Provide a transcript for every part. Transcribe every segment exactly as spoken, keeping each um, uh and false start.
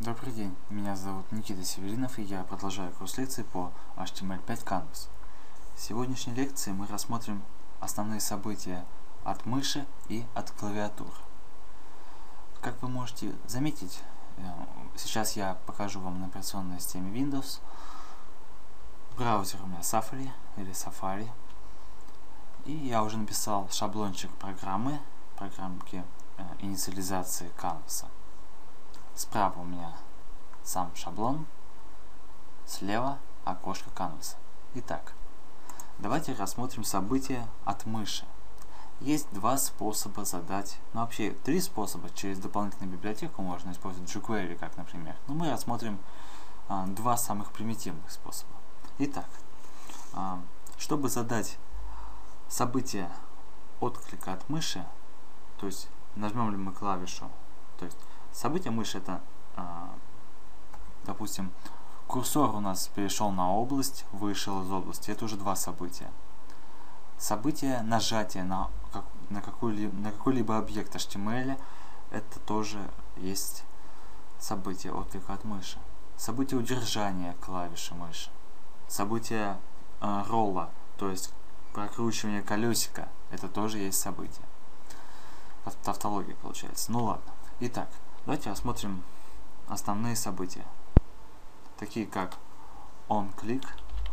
Добрый день, меня зовут Никита Северинов, и я продолжаю курс лекций по эйч ти эм эль пять Canvas. В сегодняшней лекции мы рассмотрим основные события от мыши и от клавиатуры. Как вы можете заметить, сейчас я покажу вам на операционной системе Windows. Браузер у меня Safari или Safari. И я уже написал шаблончик программы, программки инициализации Canvas. Справа у меня сам шаблон, слева окошко Canvas. Итак, давайте рассмотрим события от мыши. Есть два способа задать, ну вообще три способа. Через дополнительную библиотеку можно использовать jQuery, как например. Но мы рассмотрим а, два самых примитивных способа. Итак, а, чтобы задать событие отклика от мыши, то есть нажмем ли мы клавишу, то есть событие мыши это, допустим, курсор у нас перешел на область, вышел из области. Это уже два события. Событие нажатия на, на какой-либо на какой-либо объект эйч ти эм эль, это тоже есть событие отклика от мыши. Событие удержания клавиши мыши. Событие э, ролла, то есть прокручивание колесика, это тоже есть событие. Тавтология получается. Ну ладно. Итак, давайте рассмотрим основные события, такие как onClick,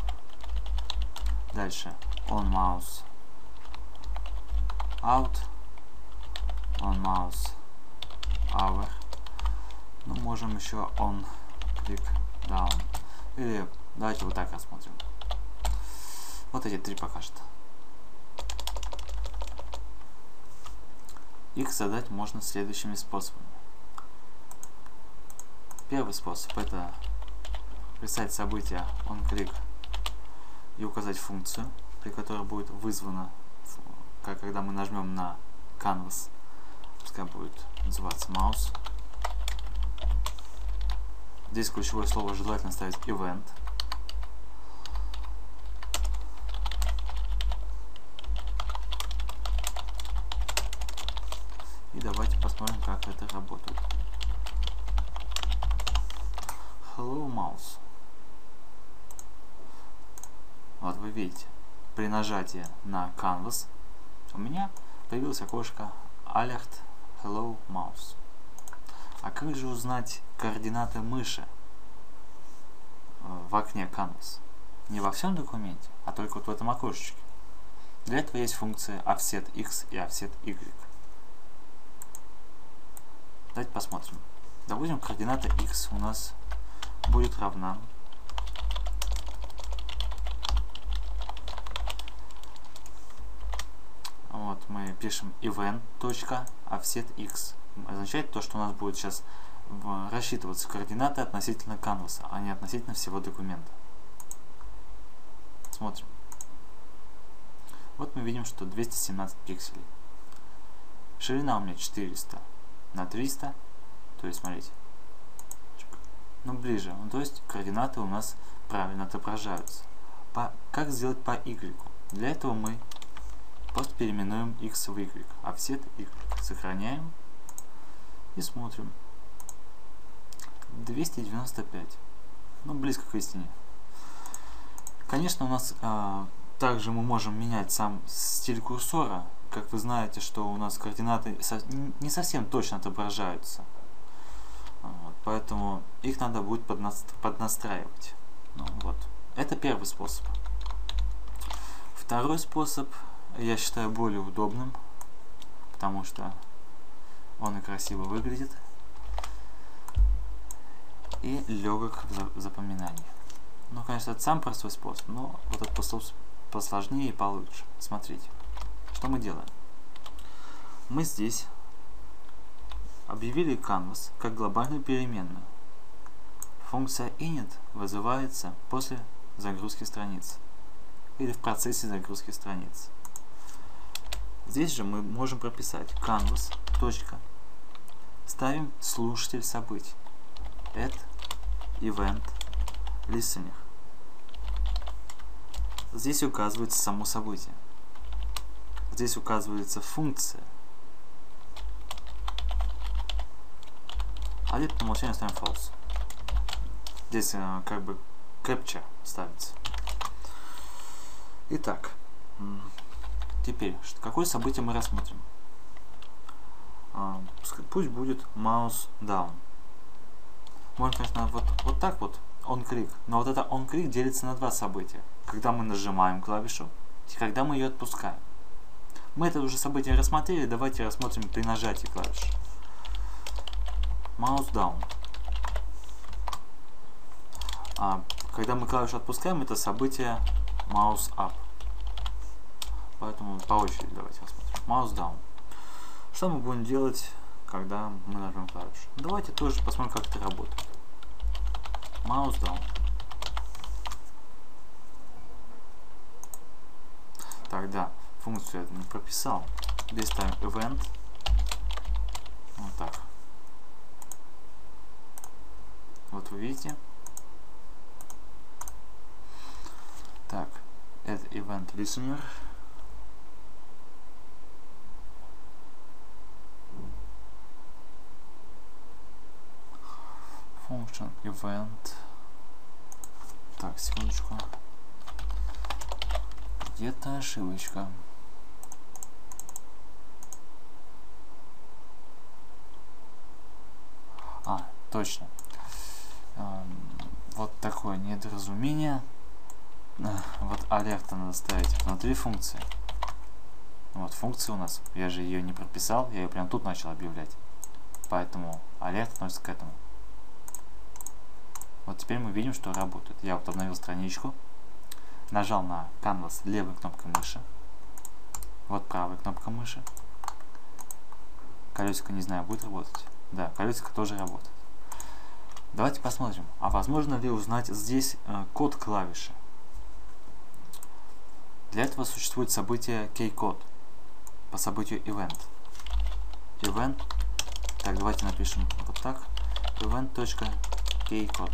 дальше onMouse Out, onMouse Over, ну можем еще onClick Down, или давайте вот так рассмотрим. Вот эти три пока что. Их задать можно следующими способами. Первый способ это писать событие onClick и указать функцию, при которой будет вызвана, как когда мы нажмем на Canvas, пускай будет называться mouse. Здесь ключевое слово желательно ставить event. И давайте посмотрим, как это работает. Hello Mouse. Вот вы видите, при нажатии на Canvas у меня появилось окошко Alert Hello Mouse. А как же узнать координаты мыши в окне Canvas? Не во всем документе, а только вот в этом окошечке. Для этого есть функции Offset X и Offset Y. Давайте посмотрим. Допустим, координата X у нас будет равна вот мы пишем event.offsetx. Означает то, что у нас будет сейчас рассчитываться координаты относительно Canvas, а не относительно всего документа. Смотрим. Вот мы видим, что двести семнадцать пикселей. Ширина у меня четыреста на триста, то есть смотрите, ну ближе, ну, то есть координаты у нас правильно отображаются. По, как сделать по Y? Для этого мы просто переименуем X в Y, offset Y, сохраняем и смотрим. двести девяносто пять, ну близко к истине. Конечно, у нас а, также мы можем менять сам стиль курсора. Как вы знаете, что у нас координаты со, не совсем точно отображаются. Вот, поэтому их надо будет поднастраивать. Ну, вот. Это первый способ. Второй способ я считаю более удобным, потому что он и красиво выглядит, и легок в запоминании. Ну, конечно, это самый простой способ, но вот этот способ посложнее и получше. Смотрите, что мы делаем. Мы здесь объявили Canvas как глобальную переменную. Функция init вызывается после загрузки страницы или в процессе загрузки страницы. Здесь же мы можем прописать Canvas. Ставим слушатель событий. Add event listener. Здесь указывается само событие. Здесь указывается функция. А где по умолчанию ставим false. Здесь э, как бы captcha ставится. Итак, теперь, какое событие мы рассмотрим? А, пусть будет mouse down. Можно, конечно, вот, вот так вот, on-click. Но вот это on-click делится на два события. Когда мы нажимаем клавишу и когда мы ее отпускаем. Мы это уже событие рассмотрели, давайте рассмотрим при нажатии клавиши. Mouse down. А когда мы клавишу отпускаем, это событие mouse up. Поэтому по очереди давайте рассмотрим. Mouse down. Что мы будем делать, когда мы нажмем клавишу? Давайте тоже посмотрим, как это работает. Mouse down. Тогда функцию я не прописал. Здесь ставим event. Вот так. Вот вы видите. Так, это event listener. Function event. Так, секундочку. Где-то ошибочка. А, точно. Эм, вот такое недоразумение. Вот алерта надо ставить внутри функции. Вот функция у нас. Я же ее не прописал, я ее прям тут начал объявлять. Поэтому алерт относится к этому. Вот теперь мы видим, что работает. Я вот обновил страничку. Нажал на Canvas левой кнопкой мыши. Вот правой кнопкой мыши. Колесико, не знаю, будет работать. Да, колесико тоже работает. Давайте посмотрим, а возможно ли узнать здесь э, код клавиши. Для этого существует событие keycode по событию event. Event. Так, давайте напишем вот так. event.keycode.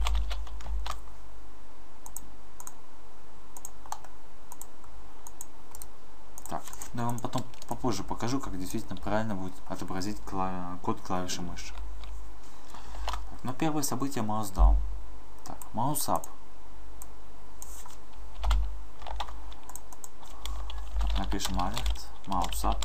Так, но я вам потом попозже покажу, как действительно правильно будет отобразить кла код клавиши мыши. Так, но первое событие mouse down. Так, mouse up. Так, напишем alert, mouse up.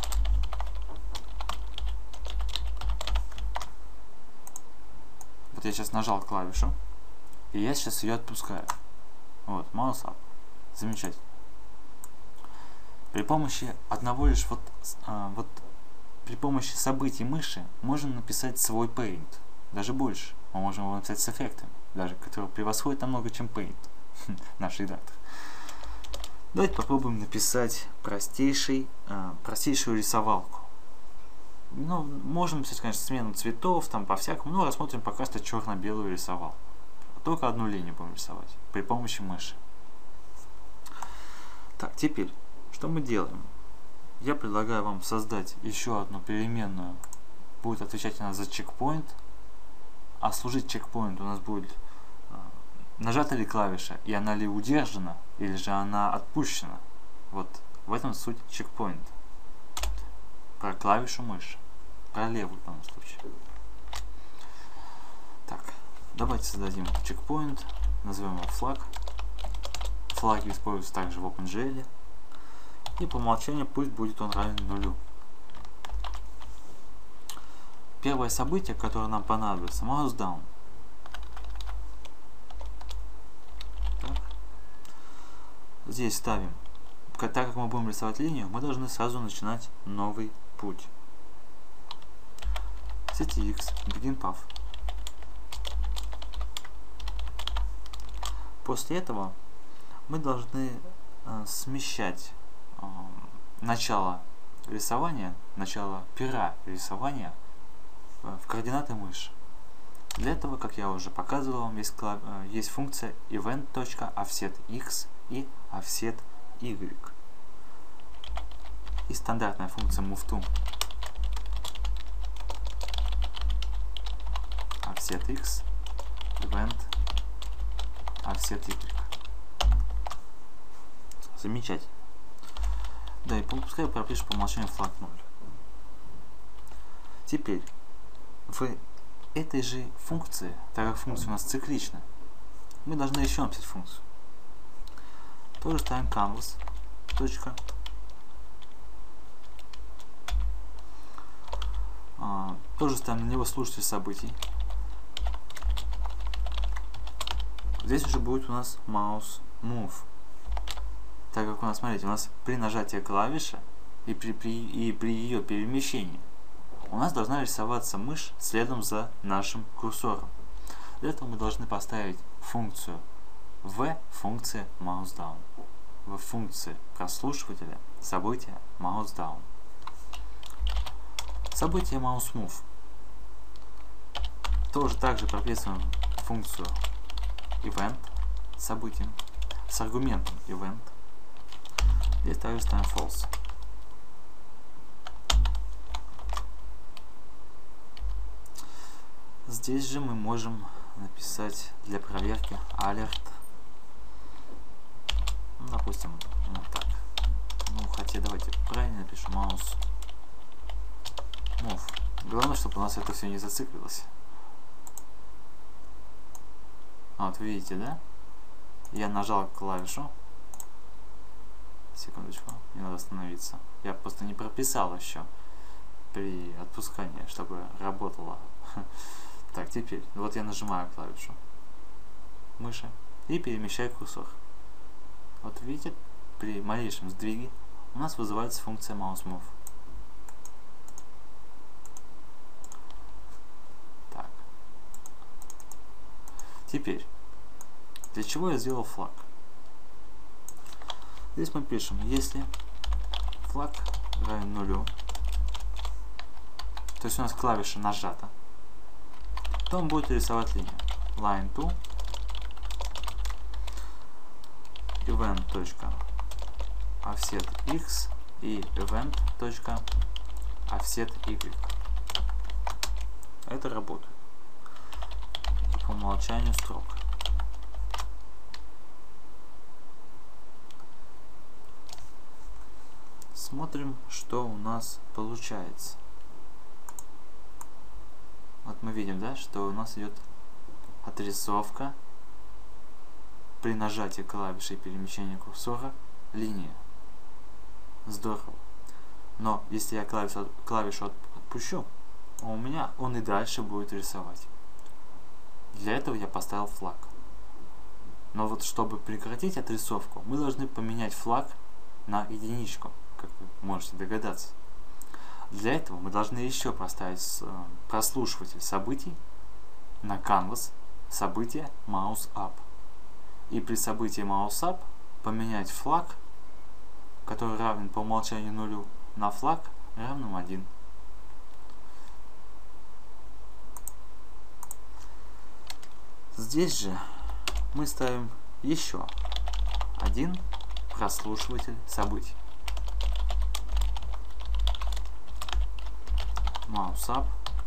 Вот я сейчас нажал клавишу, и я сейчас ее отпускаю. Вот, mouse up. Замечательно. При помощи одного лишь вот, а, вот при помощи событий мыши можем написать свой paint. Даже больше. Мы можем его написать с эффектами, даже который превосходит намного, чем paint. Наш редактор. Давайте попробуем написать простейший, а, простейшую рисовалку. Ну, можем написать, конечно, смену цветов, там по-всякому, но рассмотрим пока что черно-белую рисовалку. Только одну линию будем рисовать при помощи мыши. Так, теперь, что мы делаем? Я предлагаю вам создать еще одну переменную, будет отвечать она за чекпоинт, а служить чекпоинт у нас будет нажата ли клавиша, и она ли удержана, или же она отпущена. Вот в этом суть чекпоинт. Про клавишу мыши. Про левую в данном случае. Так, давайте создадим чекпоинт. Назовем его флаг. Флаги используются также в OpenGL. И по умолчанию пусть будет он равен нулю. Первое событие, которое нам понадобится, mouse down. Так. Здесь ставим. Так как мы будем рисовать линию, мы должны сразу начинать новый путь. ctx, begin path. После этого мы должны э, смещать э, начало рисования, начало пера рисования э, в координаты мыши. Для этого, как я уже показывал вам, есть, э, есть функция event.offsetx и offsety. И стандартная функция moveTo. offsetx, event, offsetY. Замечательно. Да, и пускай пропишем по умолчанию флаг ноль. Теперь, в этой же функции, так как функция у нас циклична, мы должны еще написать функцию. Тоже ставим canvas. Точка. А, тоже ставим на него слушатель событий. Здесь уже будет у нас mouse move. Так как у нас, смотрите, у нас при нажатии клавиши и при, при, и при ее перемещении у нас должна рисоваться мышь следом за нашим курсором. Для этого мы должны поставить функцию в функции mouse down. В функции прослушивателя события mouse down. Событие mouse move. Тоже также прописываем функцию event событием с аргументом event. Здесь также ставим false. Здесь же мы можем написать для проверки alert. Ну, допустим, вот так. Ну, хотя давайте правильно напишем mouse move. Главное, чтобы у нас это все не зациклилось. Вот видите, да? Я нажал клавишу. Секундочку, мне надо остановиться. Я просто не прописал еще при отпускании, чтобы работало. Так, теперь, вот я нажимаю клавишу мыши и перемещаю курсор. Вот видите, при малейшем сдвиге у нас вызывается функция mouse move. Так. Теперь, для чего я сделал флаг? Здесь мы пишем, если флаг равен нулю, то есть у нас клавиша нажата, то он будет рисовать линию. line two event.offset x и event.offset y. Это работает. По умолчанию строк. Смотрим, что у нас получается. Вот мы видим, да, что у нас идет отрисовка при нажатии клавиши и перемещении курсора линия. Здорово. Но если я клавишу, клавишу отпущу, у меня он и дальше будет рисовать. Для этого я поставил флаг. Но вот чтобы прекратить отрисовку, мы должны поменять флаг на единичку, как вы можете догадаться. Для этого мы должны еще поставить прослушиватель событий на canvas событие mouse up. И при событии mouse up поменять флаг, который равен по умолчанию нулю, на флаг равным один. Здесь же мы ставим еще один прослушиватель событий. Mouse up.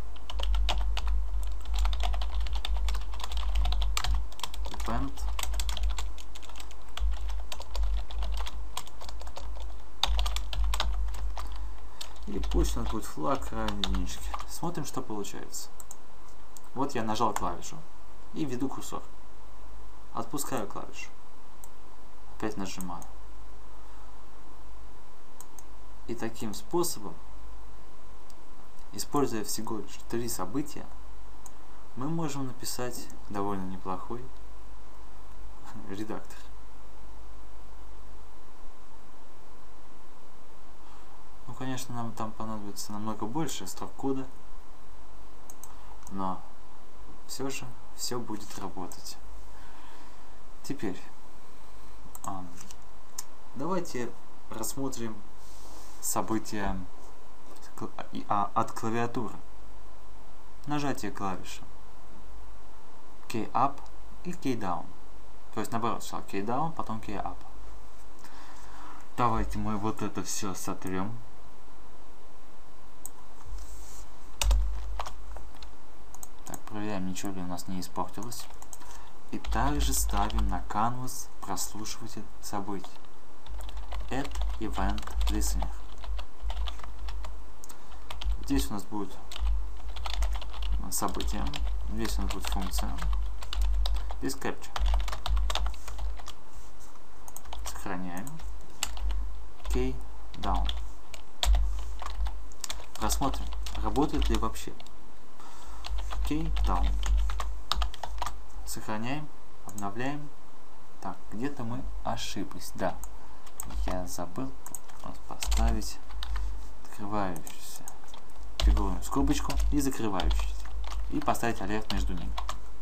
Event. И пусть у нас будет флаг равен единичке. Смотрим, что получается. Вот я нажал клавишу и веду курсор. Отпускаю клавишу. Опять нажимаю. И таким способом, используя всего лишь три события, мы можем написать довольно неплохой редактор. Ну, конечно, нам там понадобится намного больше строк кода, но все же все будет работать. Теперь давайте рассмотрим события от клавиатуры. Нажатие клавиши key up и key down. То есть наоборот, сначала key down, потом key up. Давайте мы вот это все сотрем. Так, проверяем, ничего ли у нас не испортилось. И также ставим на canvas прослушиватель событий. Add event listener. Здесь у нас будет событие, здесь у нас будет функция, здесь capture. Сохраняем. Key down. Просмотрим, работает ли вообще. Key down. Сохраняем, обновляем. Так, где-то мы ошиблись. Да, я забыл поставить открывающуюся фигурную скобочку и закрывающуюся. И поставить алерт между ними.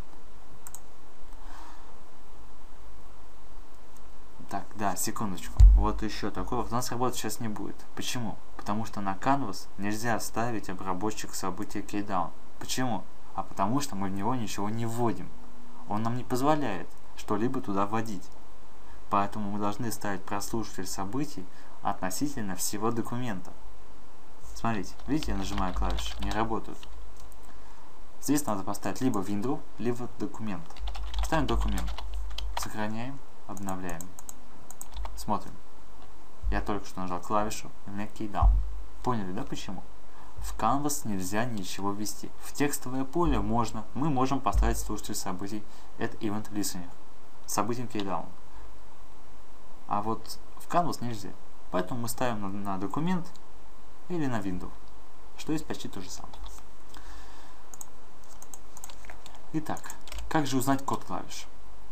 Так, да, секундочку. Вот еще такого у нас работать сейчас не будет. Почему? Потому что на Canvas нельзя ставить обработчик события keydown. Почему? А потому что мы в него ничего не вводим. Он нам не позволяет что-либо туда вводить. Поэтому мы должны ставить прослушиватель событий относительно всего документа. Смотрите, видите, я нажимаю клавиши, не работают. Здесь надо поставить либо window, либо документ. Ставим документ. Сохраняем, обновляем. Смотрим. Я только что нажал клавишу, и у меня keydown. Поняли, да, почему? В Canvas нельзя ничего ввести. В текстовое поле можно. Мы можем поставить слушатель событий at event listener. Событием keydown. А вот в Canvas нельзя. Поэтому мы ставим на, на документ или на window. Что есть почти то же самое. Итак, как же узнать код клавиш?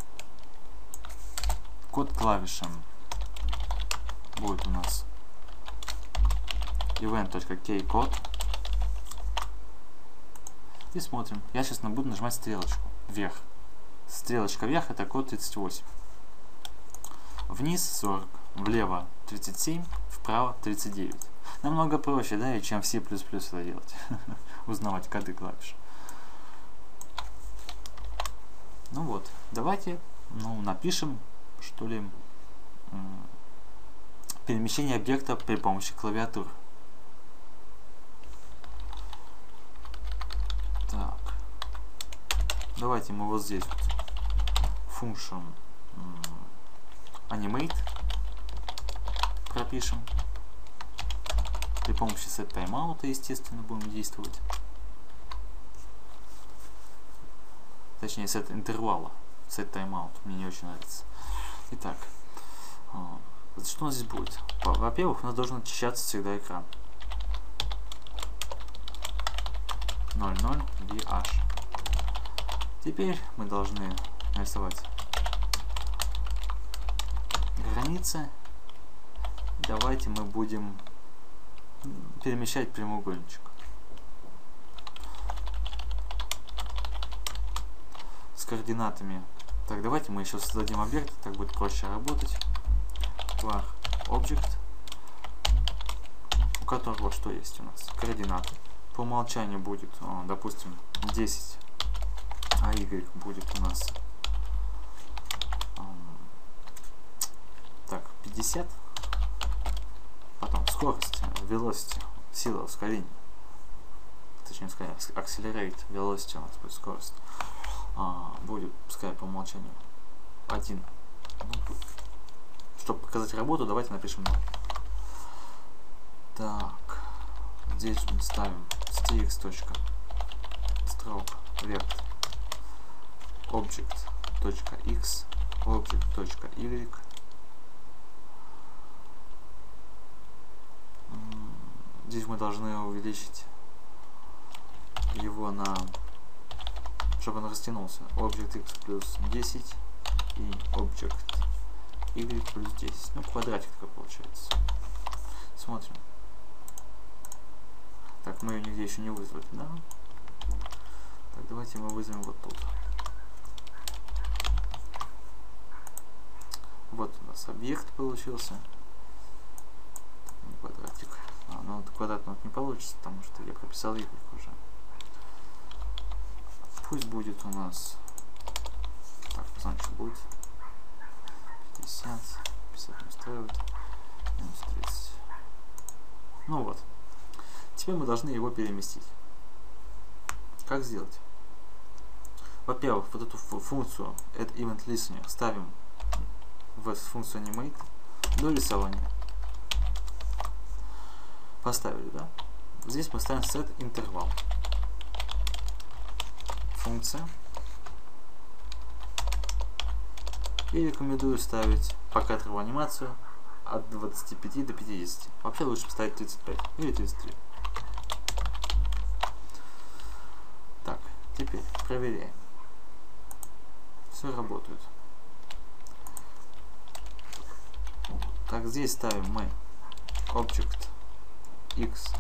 Код клавишам будет у нас event.keycode. И смотрим. Я сейчас буду нажимать стрелочку вверх. Стрелочка вверх — это код тридцать восемь. Вниз сорок, влево тридцать семь, вправо тридцать девять. Намного проще, да, и чем в C++ это делать. Узнавать коды клавиш. Ну вот, давайте ну, напишем, что ли, перемещение объекта при помощи клавиатуры. Так, давайте мы вот здесь вот function animate пропишем. При помощи setTimeout, естественно, будем действовать. Точнее, set интервала. setTimeout мне не очень нравится. Итак, что у нас здесь будет? Во-первых, у нас должен очищаться всегда экран. ноль ноль ви эйч. Теперь мы должны нарисовать границы. Давайте мы будем перемещать прямоугольничек. С координатами. Так, давайте мы еще создадим объект, так будет проще работать. var object, у которого что есть у нас? Координаты. По умолчанию будет, допустим, десять, а y будет у нас так, пятьдесят. Потом скорость, velocity, сила ускорения. Точнее сказать, accelerate velocity у нас будет скорость. А, будет, пускай по умолчанию, один. Ну, чтобы показать работу, давайте напишем ноль. Так, здесь мы ставим stx.stroke vect object.x object.y. Здесь мы должны увеличить его на, чтобы он растянулся, object x плюс десять и object y плюс десять. Ну, квадратик такой получается. Смотрим. Так, мы ее нигде еще не вызвали, да? Так, давайте мы вызовем вот тут. Вот у нас объект получился. Квадратик. А, ну, квадратного не получится, потому что я прописал y уже. Пусть будет у нас... Так, посмотрим, что будет. пятьдесят, пятьдесят не устраивает. Минус тридцать. Ну вот. Теперь мы должны его переместить. Как сделать? Во-первых, вот эту функцию add event listener ставим в функцию animate до рисования. Поставили, да? Здесь мы ставим set интервал. Функция И рекомендую ставить покадровую анимацию от двадцати пяти до пятидесяти. Вообще лучше поставить тридцать пять или тридцать три. Так, теперь проверяем. Все работает. Так, здесь ставим мы Object X.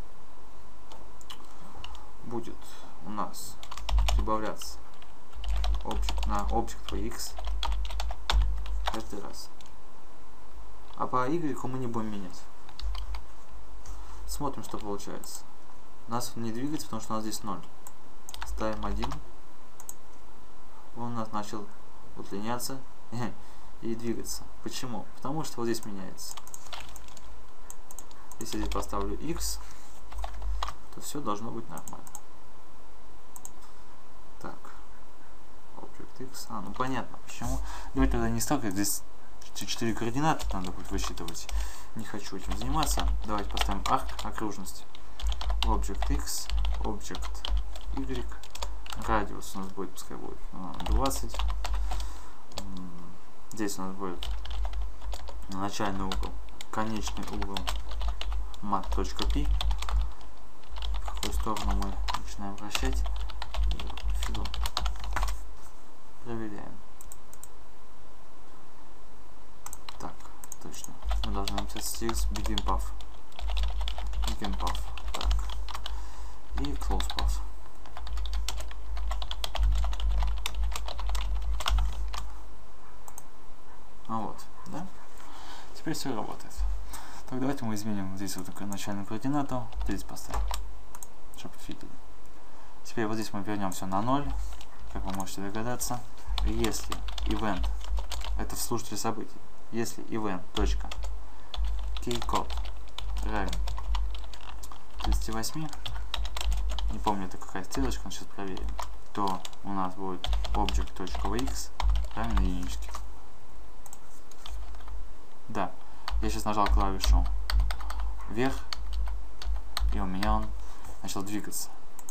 Будет у нас прибавляться Object на Object X каждый раз. А по Y мы не будем менять. Смотрим, что получается. У нас не двигается, потому что у нас здесь ноль. Ставим один. Он у нас начал удлиняться и двигаться. Почему? Потому что вот здесь меняется. Если я здесь поставлю X, то все должно быть нормально. Так. Object X. А, ну понятно, почему. Давайте тогда не столько. Здесь четыре координаты надо будет высчитывать. Не хочу этим заниматься. Давайте поставим arc, окружность. Object X, Object Y. Радиус у нас будет, пускай будет двадцать. Здесь у нас будет начальный угол, конечный угол mat.p. В какую сторону мы начинаем вращать. Фигу. Проверяем. Так, точно. Мы должны написать stx begin path. Begin path. Так. И close path. А вот, да? Теперь все работает. Так, давайте мы изменим здесь вот такую начальную координату. Здесь поставим, чтобы видели. Теперь вот здесь мы вернем все на ноль, как вы можете догадаться. И если event, это в слушателе событий, если event точка keycode равен тридцати восьми, не помню это какая стрелочка, но сейчас проверим, то у нас будет object.x равен единичке. Да, я сейчас нажал клавишу вверх, и у меня он начал двигаться.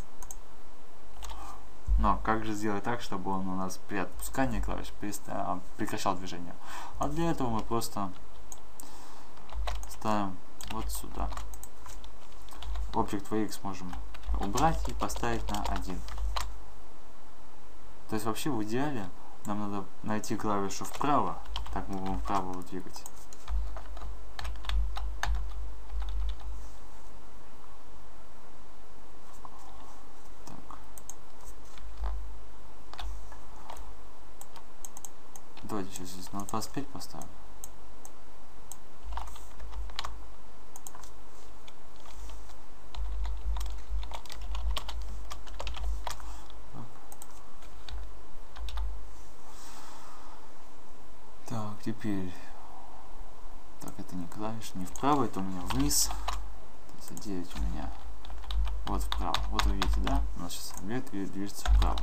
Но как же сделать так, чтобы он у нас при отпускании клавиш прекращал движение? А для этого мы просто ставим вот сюда. Object X можем убрать и поставить на один. То есть вообще в идеале нам надо найти клавишу вправо, так мы будем вправо его двигать. Давайте сейчас здесь на двадцать пять поставим. Так, теперь... Так, это не клавиш, не вправо, это у меня вниз. девять у меня вот вправо. Вот вы видите, да? У нас сейчас объект движется вправо.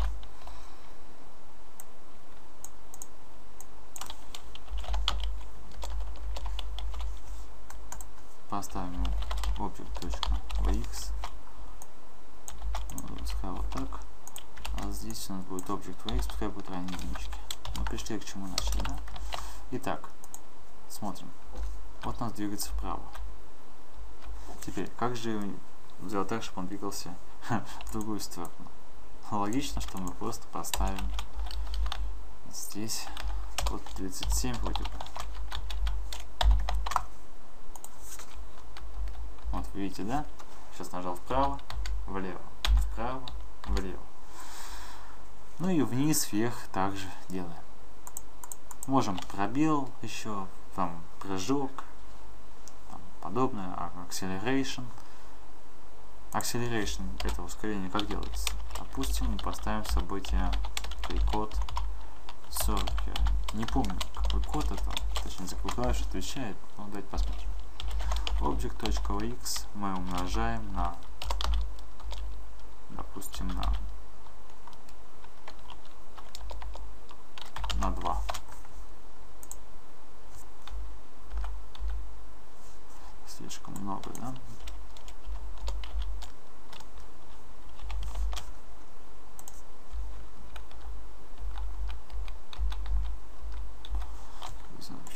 Поставим object.vx. Пускай вот так. А здесь у нас будет object.vx, пускай будет равен единичке. Мы пришли к чему начали, да? Итак, смотрим. Вот у нас двигается вправо. Теперь, как же сделать так, чтобы он двигался в другую сторону? Логично, что мы просто поставим здесь вот тридцать семь вроде бы. Вот вы видите, да? Сейчас нажал вправо, влево, вправо, влево. Ну и вниз, вверх также делаем. Можем пробел еще, там прыжок, там, подобное, acceleration. Acceleration это ускорение как делается? Допустим, мы поставим событие код сорок. Не помню, какой код это, точнее за какую клавишу отвечает, но давайте посмотрим. Object.x мы умножаем на, допустим, на, на два. Слишком много, да?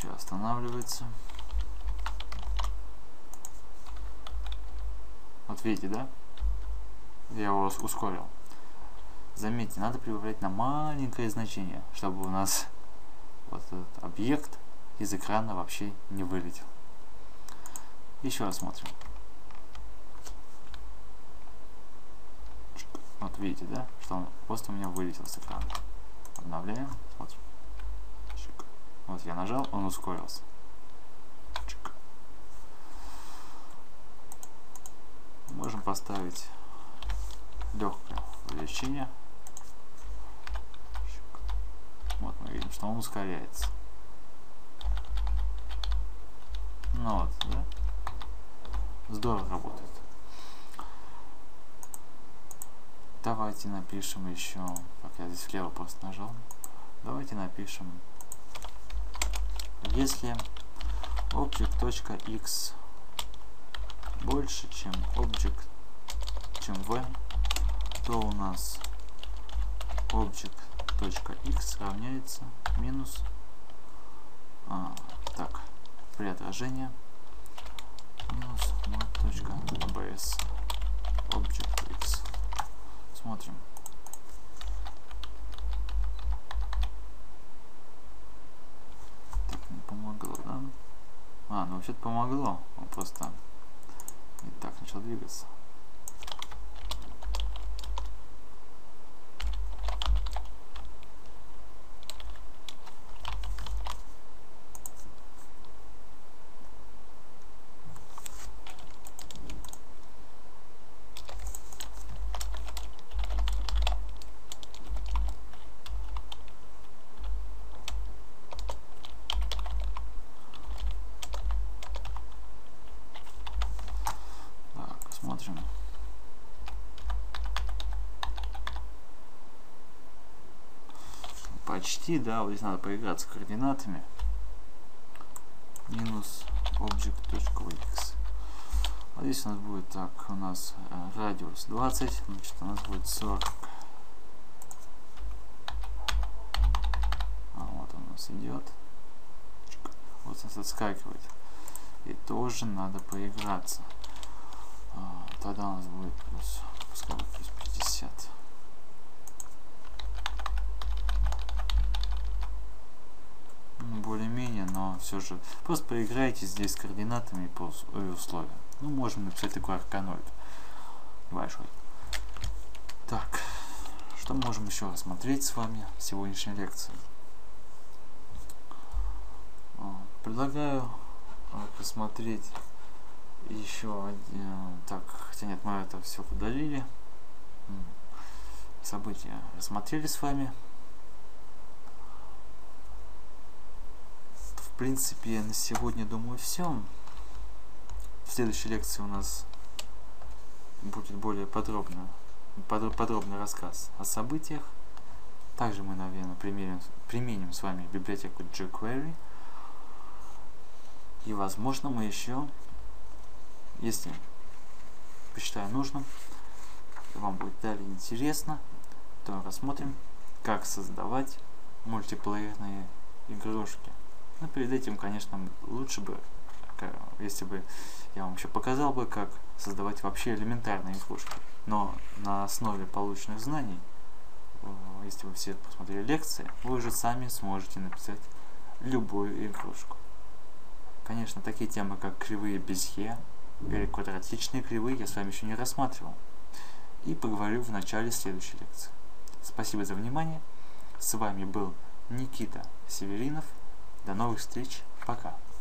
Все останавливается. Вот видите, да? Я его ускорил. Заметьте, надо прибавлять на маленькое значение, чтобы у нас вот этот объект из экрана вообще не вылетел. Еще раз смотрим. Вот видите, да, что он просто у меня вылетел с экрана. Обновляем, смотрим. Вот я нажал, он ускорился. Можем поставить легкое увеличение. Вот мы видим, что он ускоряется. Ну вот, да? Здорово работает. Давайте напишем еще, как я здесь влево просто нажал. Давайте напишем, если object.x больше, чем object, чем v, то у нас object.x равняется минус а, так, при отражении минус mod.bs object.x. Смотрим. Так, не помогло, да? А, ну вообще-то помогло. Он просто не так начал двигаться. Смотрим. Почти, да, вот здесь надо поиграться с координатами. Минус object.x. Вот здесь у нас будет так, у нас э, радиус двадцать, значит у нас будет сорок. А вот он у нас идет. Вот он отскакивает. И тоже надо поиграться. А, тогда у нас будет плюс, пускай будет плюс пятьдесят. Ну, более-менее, но все же просто поиграйте здесь с координатами по условиям. Ну, можем написать такой арканоид большой. Так, что можем еще рассмотреть с вами в сегодняшней лекции? Предлагаю посмотреть еще один, так, хотя нет, мы это все удалили. События рассмотрели с вами. В принципе, на сегодня, думаю, все. В следующей лекции у нас будет более подробно, под, подробный рассказ о событиях. Также мы, наверное, применим, применим с вами библиотеку jQuery. И, возможно, мы еще, если посчитаю нужным, вам будет далее интересно, то рассмотрим, как создавать мультиплеерные игрушки. Но перед этим, конечно, лучше бы, если бы я вам еще показал бы, как создавать вообще элементарные игрушки. Но на основе полученных знаний, если вы все посмотрели лекции, вы уже сами сможете написать любую игрушку. Конечно, такие темы, как кривые Безье или квадратичные кривые, я с вами еще не рассматривал. И поговорю в начале следующей лекции. Спасибо за внимание. С вами был Никита Северинов. До новых встреч. Пока.